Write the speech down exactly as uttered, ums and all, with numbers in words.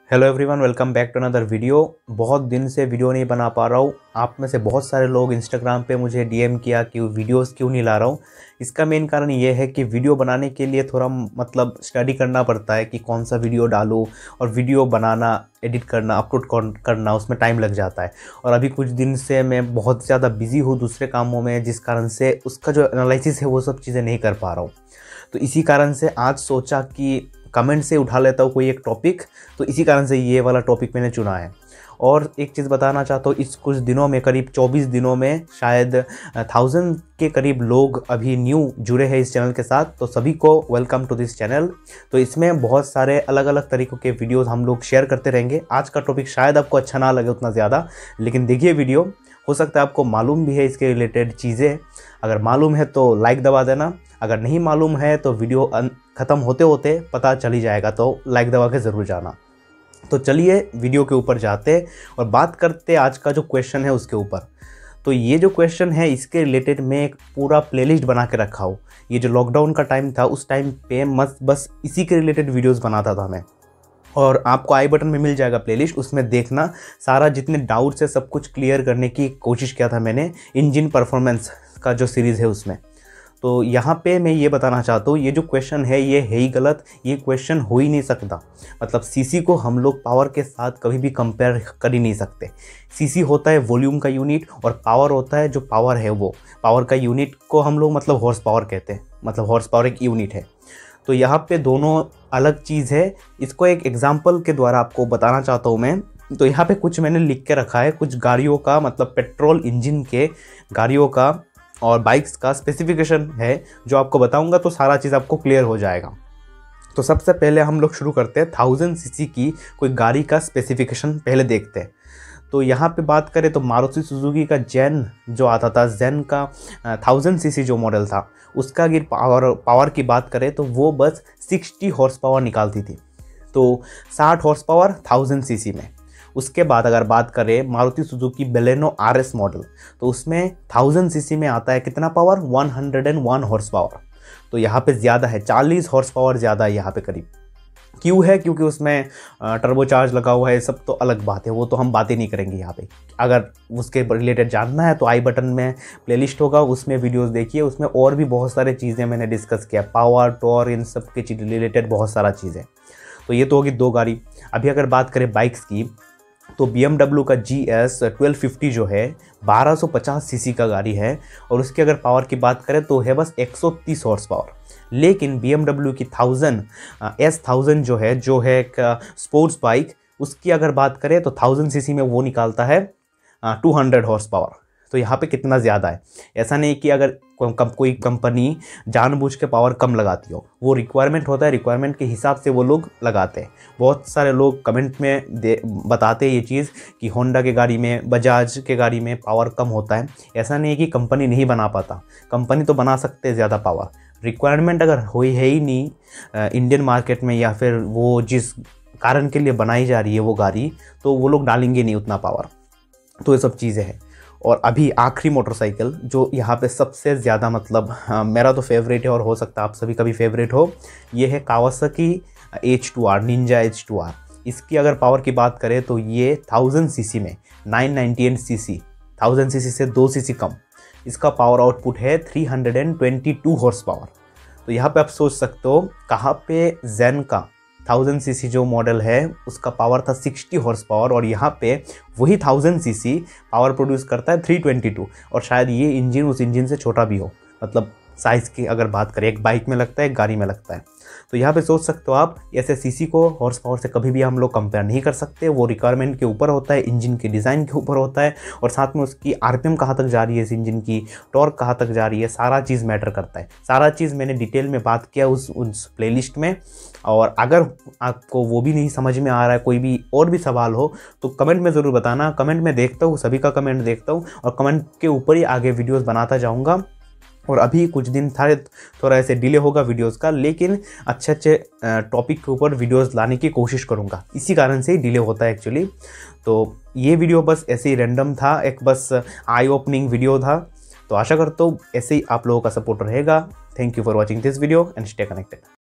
Hello everyone, welcome back to another video. बहुत दिन से वीडियो नहीं बना पा रहा हूँ। आप में से बहुत सारे लोग इंस्टाग्राम पे मुझे डीएम किया कि वीडियोस क्यों नहीं ला रहा हूँ। इसका मेन कारण ये है कि वीडियो बनाने के लिए थोड़ा मतलब स्टडी करना पड़ता है कि कौन सा वीडियो डालूँ, और वीडियो बनाना, एडिट करना, अपलोड करना, उसमें टाइम लग जाता है। और अभी कुछ दिन से मैं बहुत ज़्यादा बिजी हूँ दूसरे कामों में, जिस कारण से उसका जो एनालिसिस है वो सब चीज़ें नहीं कर पा रहा हूँ। तो इसी कारण से आज सोचा कि कमेंट से उठा लेता हूँ कोई एक टॉपिक, तो इसी कारण से ये वाला टॉपिक मैंने चुना है। और एक चीज़ बताना चाहता हूँ, इस कुछ दिनों में, करीब चौबीस दिनों में शायद थाउजेंड के करीब लोग अभी न्यू जुड़े हैं इस चैनल के साथ। तो सभी को वेलकम टू दिस चैनल। तो इसमें बहुत सारे अलग अलग तरीक़ों के वीडियोस हम लोग शेयर करते रहेंगे। आज का टॉपिक शायद आपको अच्छा ना लगे उतना ज़्यादा, लेकिन देखिए वीडियो, हो सकता है आपको मालूम भी है इसके रिलेटेड चीज़ें। अगर मालूम है तो लाइक दबा देना, अगर नहीं मालूम है तो वीडियो ख़त्म होते होते पता चली जाएगा, तो लाइक दबा के ज़रूर जाना। तो चलिए वीडियो के ऊपर जाते और बात करते आज का जो क्वेश्चन है उसके ऊपर। तो ये जो क्वेश्चन है इसके रिलेटेड मैं एक पूरा प्लेलिस्ट बना के रखा हूँ। ये जो लॉकडाउन का टाइम था उस टाइम पे मस्त बस इसी के रिलेटेड वीडियोज़ बनाता था मैं, और आपको आई बटन में मिल जाएगा प्लेलिस्ट, उसमें देखना। सारा जितने डाउट्स है सब कुछ क्लियर करने की कोशिश किया था मैंने इंजन परफॉर्मेंस का जो सीरीज़ है उसमें। तो यहाँ पे मैं ये बताना चाहता हूँ, ये जो क्वेश्चन है ये है ही गलत। ये क्वेश्चन हो ही नहीं सकता। मतलब सीसी को हम लोग पावर के साथ कभी भी कंपेयर कर ही नहीं सकते। सीसी होता है वॉल्यूम का यूनिट, और पावर होता है जो पावर है वो पावर का यूनिट को हम लोग मतलब हॉर्स पावर कहते हैं। मतलब हॉर्स पावर एक यूनिट है। तो यहाँ पे दोनों अलग चीज़ है। इसको एक एग्जाम्पल के द्वारा आपको बताना चाहता हूँ मैं। तो यहाँ पे कुछ मैंने लिख के रखा है, कुछ गाड़ियों का मतलब पेट्रोल इंजन के गाड़ियों का और बाइक्स का स्पेसिफिकेशन है जो आपको बताऊंगा, तो सारा चीज़ आपको क्लियर हो जाएगा। तो सबसे पहले हम लोग शुरू करते हैं थाउजेंड सीसी की कोई गाड़ी का स्पेसिफिकेशन पहले देखते हैं। तो यहाँ पे बात करें तो मारुति सुजुकी का जेन जो आता था, जेन का थाउजेंड सीसी जो मॉडल था, उसका अगर पावर पावर की बात करें तो वो बस साठ हॉर्स पावर निकालती थी। तो साठ हॉर्स पावर थाउजेंड सीसी में। उसके बाद अगर बात करें Maruti Suzuki Baleno RS model, तो उसमें थाउजेंड सीसी में आता है कितना power, one hundred and one horsepower. तो यहाँ पे ज़्यादा है, चालीस हॉर्स पावर ज़्यादा है यहाँ पे करीब। क्यों है? क्योंकि उसमें टर्बोचार्ज लगा हुआ है, सब तो अलग बात है, वो तो हम बातें नहीं करेंगे यहाँ पे। अगर उसके रिलेटेड जानना है तो आई बटन में प्लेलिस्ट होगा, उसमें वीडियोस देखिए। उसमें और भी बहुत सारे चीज़ें मैंने डिस्कस किया, पावर, टॉर, इन सब के रिलेटेड बहुत सारा चीज़ें। तो ये तो होगी दो गाड़ी। अभी अगर बात करें बाइक्स की, तो बी एम डब्ल्यू का जी एस ट्वेल्व फिफ्टी जो है बारह सौ पचास सीसी का गाड़ी है, और उसकी अगर पावर की बात करें तो है बस एक सौ तीस हॉर्स पावर। लेकिन बी एम डब्ल्यू की थाउजेंड एस थाउजेंड जो है जो है एक स्पोर्ट्स बाइक, उसकी अगर बात करें तो थाउजेंड सीसी में वो निकालता है टू हंड्रेड हॉर्स पावर। तो यहाँ पे कितना ज़्यादा है। ऐसा नहीं कि अगर कोई कंपनी जानबूझ के पावर कम लगाती हो, वो रिक्वायरमेंट होता है, रिक्वायरमेंट के हिसाब से वो लोग लगाते हैं। बहुत सारे लोग कमेंट में दे बताते हैं ये चीज़ कि होंडा के गाड़ी में, बजाज के गाड़ी में पावर कम होता है। ऐसा नहीं है कि कंपनी नहीं बना पाता, कंपनी तो बना सकते हैं ज़्यादा पावर। रिक्वायरमेंट अगर हुई है ही नहीं इंडियन मार्केट में, या फिर वो जिस कारण के लिए बनाई जा रही है वो गाड़ी, तो वो लोग डालेंगे नहीं उतना पावर। तो ये सब चीज़ें हैं। और अभी आखिरी मोटरसाइकिल जो यहाँ पे सबसे ज़्यादा मतलब हाँ, मेरा तो फेवरेट है, और हो सकता है आप सभी का भी फेवरेट हो, ये है Kawasaki H two R, Ninja H two R. इसकी अगर पावर की बात करें तो ये थाउजेंड सीसी में nine ninety eight CC, thousand CC से दो सीसी कम, इसका पावर आउटपुट है three hundred twenty two horsepower. तो यहाँ पे आप सोच सकते हो कहाँ पे जेन का थाउजेंड सीसी जो मॉडल है उसका पावर था साठ हॉर्स पावर, और यहाँ पे वही थाउजेंड सीसी पावर प्रोड्यूस करता है थ्री ट्वेंटी टू, और शायद ये इंजन उस इंजन से छोटा भी हो। मतलब साइज़ की अगर बात करें, एक बाइक में लगता है, एक गाड़ी में लगता है। तो यहाँ पे सोच सकते हो आप, ऐसे सीसी को हॉर्स पावर से कभी भी हम लोग कंपेयर नहीं कर सकते। वो रिक्वायरमेंट के ऊपर होता है, इंजन के डिज़ाइन के ऊपर होता है, और साथ में उसकी आरपीएम कहाँ तक जा रही है, इस इंजन की टॉर्क कहाँ तक जा रही है, सारा चीज़ मैटर करता है। सारा चीज़ मैंने डिटेल में बात किया उस उस प्लेलिस्ट में। और अगर आपको वो भी नहीं समझ में आ रहा है, कोई भी और भी सवाल हो, तो कमेंट में ज़रूर बताना। कमेंट में देखता हूँ, सभी का कमेंट देखता हूँ, और कमेंट के ऊपर ही आगे वीडियोज़ बनाता जाऊँगा। और अभी कुछ दिन था, थोड़ा ऐसे डिले होगा वीडियोस का, लेकिन अच्छे अच्छे टॉपिक के ऊपर वीडियोस लाने की कोशिश करूंगा। इसी कारण से ही डिले होता है एक्चुअली। तो ये वीडियो बस ऐसे ही रैंडम था, एक बस आई ओपनिंग वीडियो था। तो आशा करता हूँ ऐसे ही आप लोगों का सपोर्ट रहेगा। Thank you for watching this video and stay connected.